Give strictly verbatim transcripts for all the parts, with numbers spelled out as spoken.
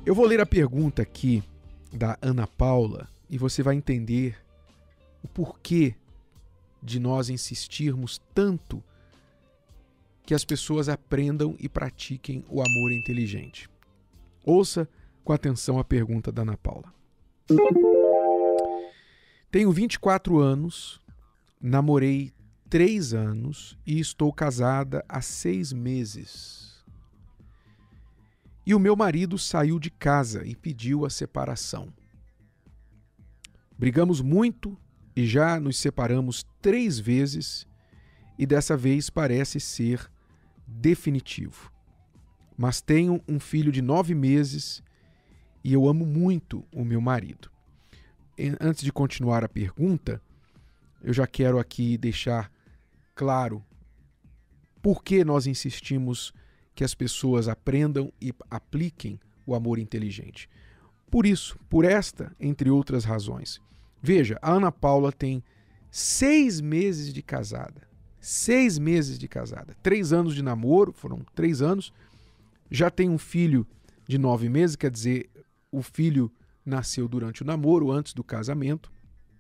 Eu vou ler a pergunta aqui da Ana Paula e você vai entender o porquê de nós insistirmos tanto que as pessoas aprendam e pratiquem o amor inteligente. Ouça com atenção a pergunta da Ana Paula. Tenho vinte e quatro anos, namorei três anos e estou casada há seis meses. E o meu marido saiu de casa e pediu a separação. Brigamos muito e já nos separamos três vezes e dessa vez parece ser definitivo. Mas tenho um filho de nove meses e eu amo muito o meu marido. Antes de continuar a pergunta, eu já quero aqui deixar claro por que nós insistimos que as pessoas aprendam e apliquem o amor inteligente. Por isso, por esta, entre outras razões. Veja, a Ana Paula tem seis meses de casada. Seis meses de casada. Três anos de namoro, foram três anos. Já tem um filho de nove meses, quer dizer, o filho nasceu durante o namoro, antes do casamento.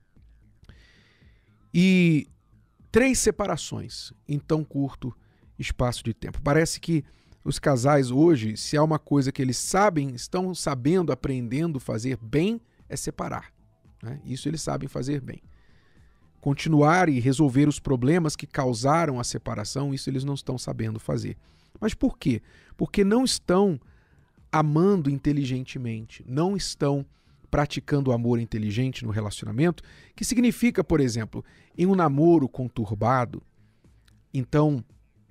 E três separações em tão curto espaço de tempo. Parece que os casais hoje, se há uma coisa que eles sabem, estão sabendo, aprendendo fazer bem, é separar. Né? Isso eles sabem fazer bem. Continuar e resolver os problemas que causaram a separação, isso eles não estão sabendo fazer. Mas por quê? Porque não estão amando inteligentemente, não estão praticando o amor inteligente no relacionamento, que significa, por exemplo, em um namoro conturbado, então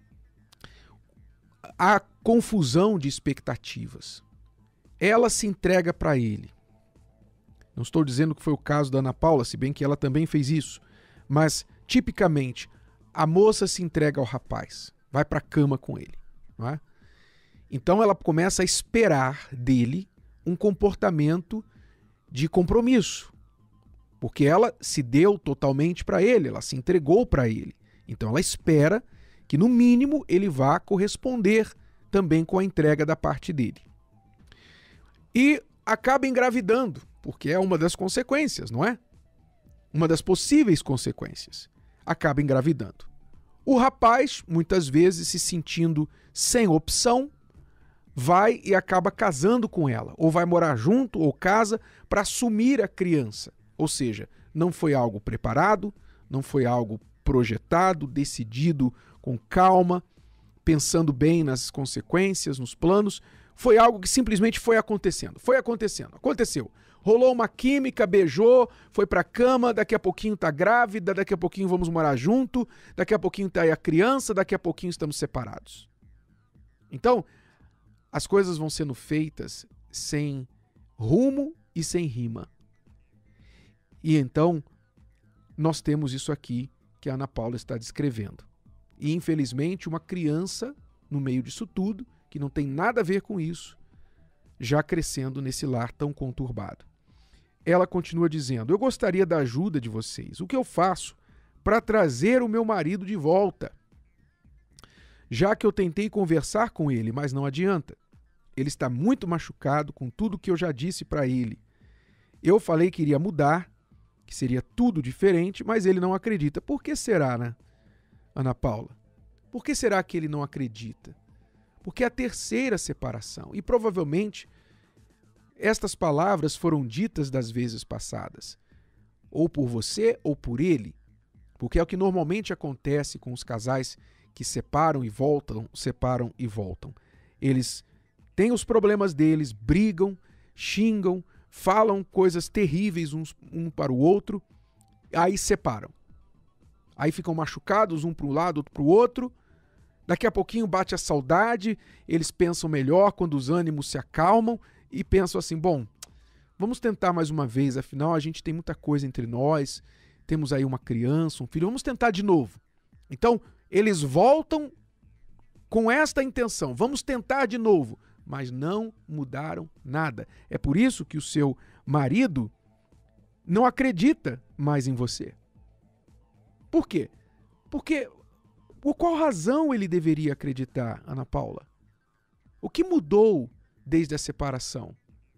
há confusão de expectativas. Ela se entrega para ele. Não estou dizendo que foi o caso da Ana Paula, se bem que ela também fez isso, mas tipicamente a moça se entrega ao rapaz, vai para a cama com ele, não é? Então ela começa a esperar dele um comportamento de compromisso, porque ela se deu totalmente para ele, ela se entregou para ele. Então ela espera que no mínimo ele vá corresponder também com a entrega da parte dele. E acaba engravidando, porque é uma das consequências, não é? Uma das possíveis consequências. Acaba engravidando. O rapaz, muitas vezes se sentindo sem opção, vai e acaba casando com ela, ou vai morar junto, ou casa, para assumir a criança. Ou seja, não foi algo preparado, não foi algo projetado, decidido com calma, pensando bem nas consequências, nos planos. Foi algo que simplesmente foi acontecendo. Foi acontecendo. Aconteceu. Rolou uma química, beijou, foi pra cama, daqui a pouquinho tá grávida, daqui a pouquinho vamos morar junto, daqui a pouquinho tá aí a criança, daqui a pouquinho estamos separados. Então, as coisas vão sendo feitas sem rumo e sem rima. E então, nós temos isso aqui que a Ana Paula está descrevendo. E, infelizmente, uma criança, no meio disso tudo, que não tem nada a ver com isso, já crescendo nesse lar tão conturbado. Ela continua dizendo: eu gostaria da ajuda de vocês. O que eu faço para trazer o meu marido de volta? Já que eu tentei conversar com ele, mas não adianta. Ele está muito machucado com tudo que eu já disse para ele. Eu falei que iria mudar, que seria tudo diferente, mas ele não acredita. Por que será, né, Ana Paula? Por que será que ele não acredita? Porque é a terceira separação. E provavelmente estas palavras foram ditas das vezes passadas. Ou por você ou por ele. Porque é o que normalmente acontece com os casais que separam e voltam, separam e voltam. Eles têm os problemas deles, brigam, xingam, falam coisas terríveis uns, um para o outro, aí separam. Aí ficam machucados um para um lado, outro para o outro. Daqui a pouquinho bate a saudade, eles pensam melhor quando os ânimos se acalmam e pensam assim, bom, vamos tentar mais uma vez, afinal a gente tem muita coisa entre nós, temos aí uma criança, um filho, vamos tentar de novo. Então, eles voltam com esta intenção, vamos tentar de novo, mas não mudaram nada. É por isso que o seu marido não acredita mais em você. Por quê? Porque por qual razão ele deveria acreditar, Ana Paula? O que mudou desde a separação?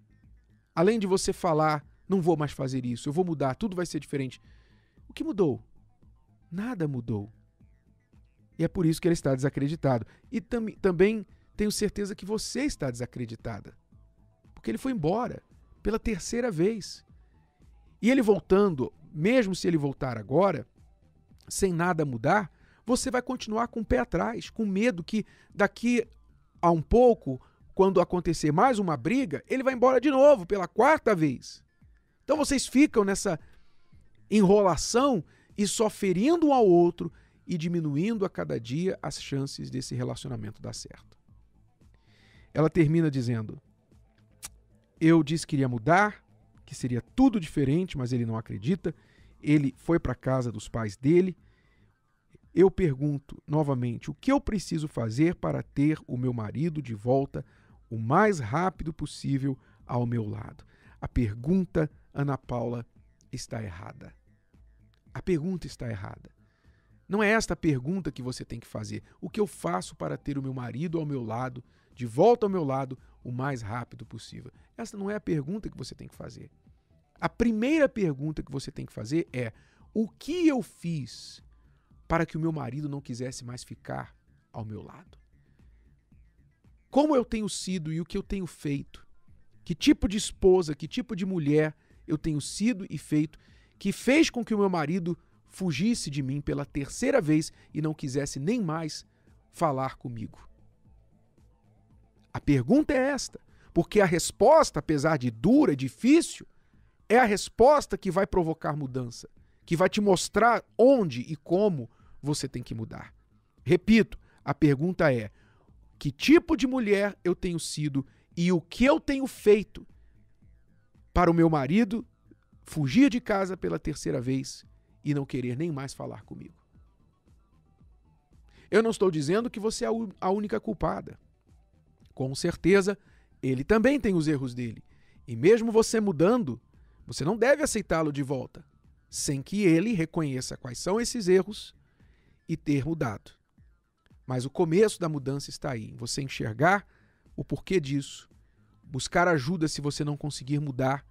Além de você falar, não vou mais fazer isso, eu vou mudar, tudo vai ser diferente. O que mudou? Nada mudou. E é por isso que ele está desacreditado. E tam- também tenho certeza que você está desacreditada. Porque ele foi embora pela terceira vez. E ele voltando, mesmo se ele voltar agora, sem nada mudar, você vai continuar com o pé atrás, com medo que daqui a um pouco, quando acontecer mais uma briga, ele vai embora de novo, pela quarta vez. Então vocês ficam nessa enrolação e só ferindo um ao outro e diminuindo a cada dia as chances desse relacionamento dar certo. Ela termina dizendo: eu disse que iria mudar, que seria tudo diferente, mas ele não acredita. Ele foi para a casa dos pais dele. Eu pergunto novamente, o que eu preciso fazer para ter o meu marido de volta o mais rápido possível ao meu lado? A pergunta, Ana Paula, está errada. A pergunta está errada. Não é esta a pergunta que você tem que fazer. O que eu faço para ter o meu marido ao meu lado, de volta ao meu lado, o mais rápido possível? Essa não é a pergunta que você tem que fazer. A primeira pergunta que você tem que fazer é: o que eu fiz para que o meu marido não quisesse mais ficar ao meu lado? Como eu tenho sido e o que eu tenho feito? Que tipo de esposa, que tipo de mulher eu tenho sido e feito que fez com que o meu marido fugisse de mim pela terceira vez e não quisesse nem mais falar comigo? A pergunta é esta, porque a resposta, apesar de dura, difícil, é a resposta que vai provocar mudança, que vai te mostrar onde e como você tem que mudar. Repito, a pergunta é: que tipo de mulher eu tenho sido e o que eu tenho feito para o meu marido fugir de casa pela terceira vez e não querer nem mais falar comigo? Eu não estou dizendo que você é a única culpada. Com certeza, ele também tem os erros dele. E mesmo você mudando, você não deve aceitá-lo de volta, sem que ele reconheça quais são esses erros e ter mudado. Mas o começo da mudança está aí, em você enxergar o porquê disso, buscar ajuda se você não conseguir mudar,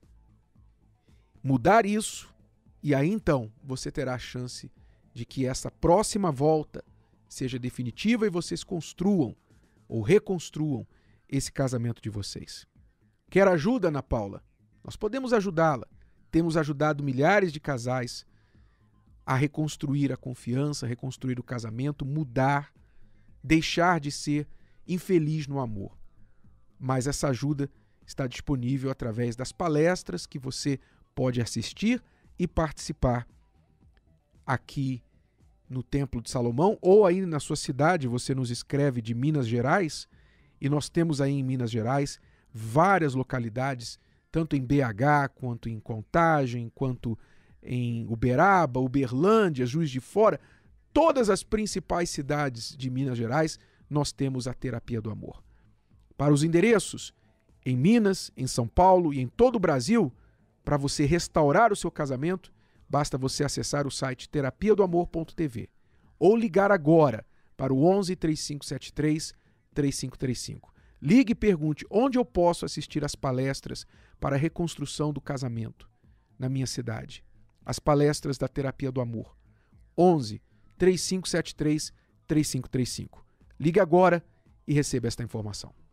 mudar isso, e aí então você terá a chance de que essa próxima volta seja definitiva e vocês construam ou reconstruam esse casamento de vocês. Quer ajuda, Ana Paula? Nós podemos ajudá-la. Temos ajudado milhares de casais a reconstruir a confiança, reconstruir o casamento, mudar, deixar de ser infeliz no amor. Mas essa ajuda está disponível através das palestras que você pode assistir e participar aqui no Templo de Salomão, ou aí na sua cidade. Você nos escreve de Minas Gerais, e nós temos aí em Minas Gerais várias localidades, tanto em B H, quanto em Contagem, quanto em Uberaba, Uberlândia, Juiz de Fora. Todas as principais cidades de Minas Gerais, nós temos a Terapia do Amor. Para os endereços, em Minas, em São Paulo e em todo o Brasil, para você restaurar o seu casamento, basta você acessar o site terapia do amor ponto t v ou ligar agora para o onze, três cinco sete três, três cinco três cinco. Ligue e pergunte onde eu posso assistir às palestras para a reconstrução do casamento na minha cidade. As palestras da Terapia do Amor. onze, três cinco sete três, três cinco três cinco. Ligue agora e receba esta informação.